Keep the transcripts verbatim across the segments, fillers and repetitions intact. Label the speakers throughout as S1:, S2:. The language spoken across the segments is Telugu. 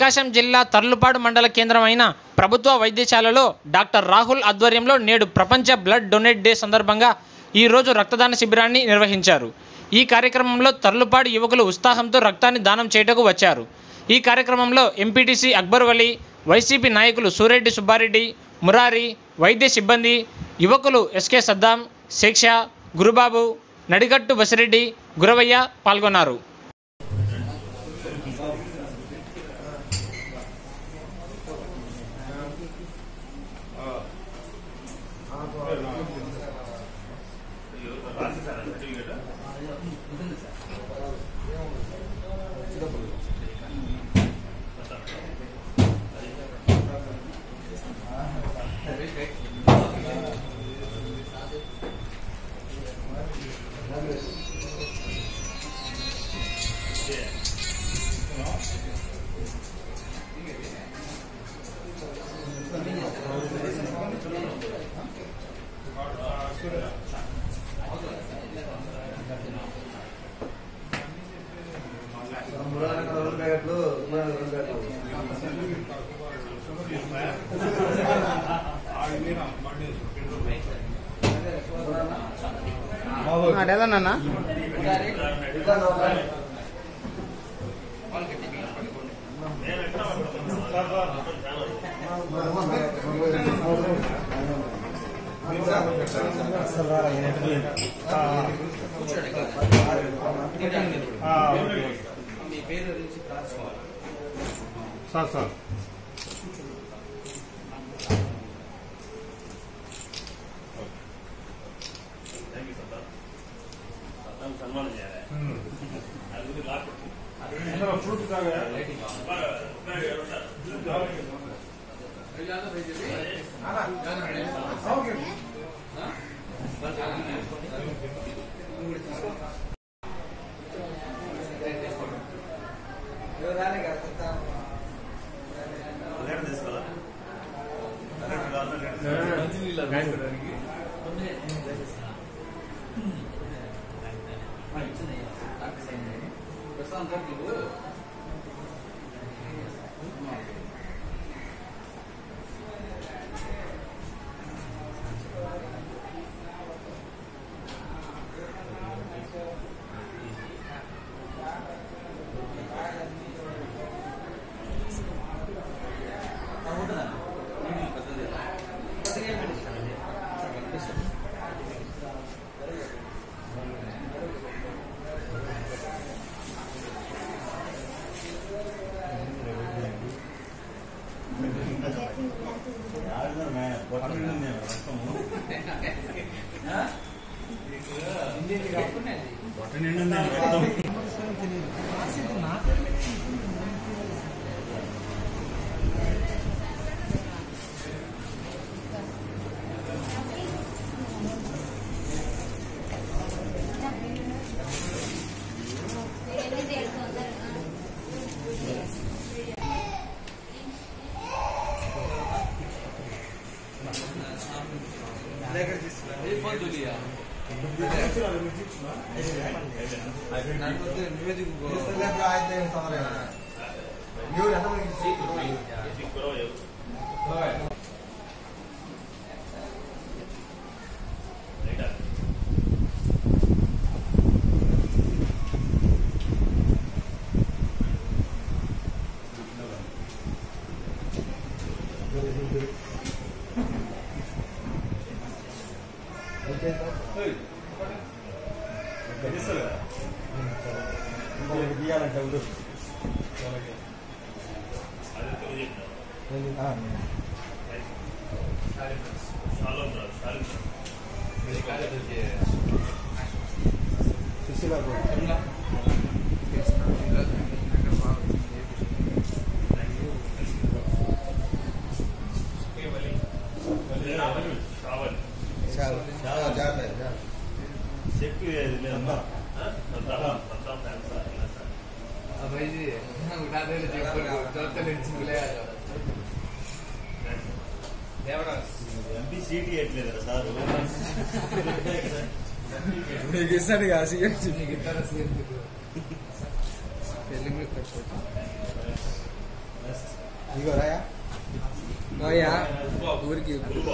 S1: ప్రకాశం జిల్లా తర్లుపాడు మండల కేంద్రమైన ప్రభుత్వ వైద్యశాలలో డాక్టర్ రాహుల్ ఆధ్వర్యంలో నేడు ప్రపంచ బ్లడ్ డొనేట్ డే సందర్భంగా ఈరోజు రక్తదాన శిబిరాన్ని నిర్వహించారు. ఈ కార్యక్రమంలో తర్లుపాడు యువకులు ఉత్సాహంతో రక్తాన్ని దానం చేయటకు వచ్చారు. ఈ కార్యక్రమంలో ఎంపీటీసీ అక్బర్ వలి, వైసీపీ నాయకులు సూరెడ్డి సుబ్బారెడ్డి, మురారి, వైద్య సిబ్బంది, యువకులు ఎస్కే సద్దాం, శేక్ష, గురుబాబు, నడిగట్టు బసిరెడ్డి, గురవయ్య పాల్గొన్నారు.
S2: అదేదన్నా
S3: సార్ సార్ సన్మానం చేయాలి. ఎంపీ సీట్ ఇవ్వట్లేదు సార్ నీకు ఇస్తాను కాసి నీకు ఇస్తాను
S2: ఇగో రాయా
S4: రాయా ఊరికి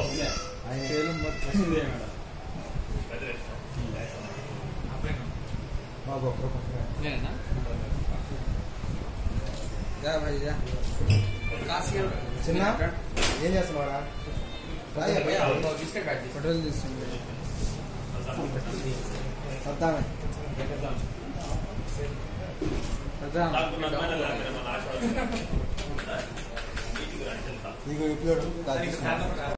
S2: బాబు ఒక్కరు చిన్న ఏం చేస్తున్నాడా రాయా
S4: ఫోటోలు తీస్తుంది
S2: వద్దామే ఇగో ఇప్పుడు